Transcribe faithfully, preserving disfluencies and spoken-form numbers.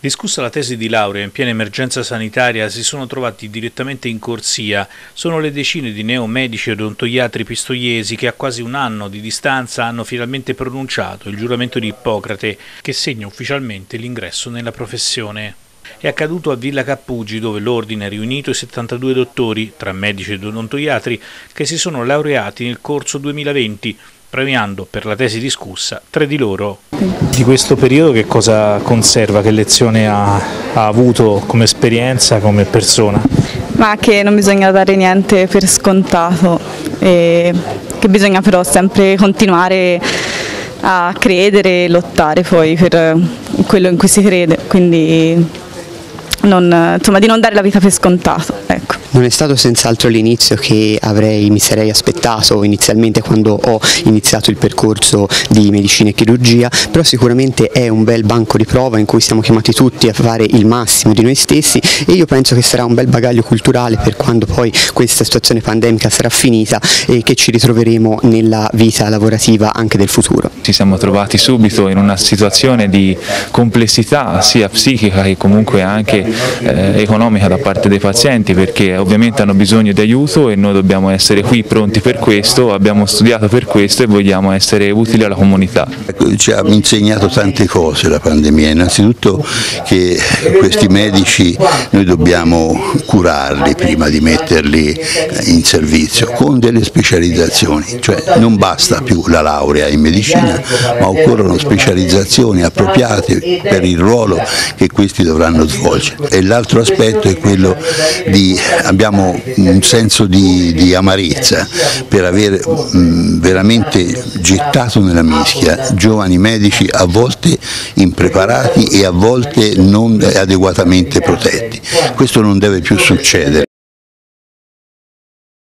Discussa la tesi di laurea in piena emergenza sanitaria, si sono trovati direttamente in corsia. Sono le decine di neomedici e odontoiatri pistoiesi che a quasi un anno di distanza hanno finalmente pronunciato il giuramento di Ippocrate, che segna ufficialmente l'ingresso nella professione. È accaduto a Villa Cappugi, dove l'ordine ha riunito i settantadue dottori, tra medici ed odontoiatri, che si sono laureati nel corso duemilaventi, premiando per la tesi discussa tre di loro. Di questo periodo che cosa conserva, che lezione ha, ha avuto come esperienza, come persona? Ma che non bisogna dare niente per scontato e che bisogna però sempre continuare a credere e lottare poi per quello in cui si crede, quindi non, insomma, di non dare la vita per scontato, ecco. Non è stato senz'altro l'inizio che avrei, mi sarei aspettato inizialmente quando ho iniziato il percorso di medicina e chirurgia, però sicuramente è un bel banco di prova in cui siamo chiamati tutti a fare il massimo di noi stessi e io penso che sarà un bel bagaglio culturale per quando poi questa situazione pandemica sarà finita e che ci ritroveremo nella vita lavorativa anche del futuro. Ci siamo trovati subito in una situazione di complessità sia psichica che comunque anche eh, economica da parte dei pazienti, perché ovviamente hanno bisogno di aiuto e noi dobbiamo essere qui pronti per questo, abbiamo studiato per questo e vogliamo essere utili alla comunità. Ci ha insegnato tante cose la pandemia, innanzitutto che questi medici noi dobbiamo curarli prima di metterli in servizio con delle specializzazioni, cioè non basta più la laurea in medicina ma occorrono specializzazioni appropriate per il ruolo che questi dovranno svolgere. E l'altro aspetto è quello di abbiamo un senso di, di amarezza per aver mh, veramente gettato nella mischia giovani medici a volte impreparati e a volte non adeguatamente protetti. Questo non deve più succedere.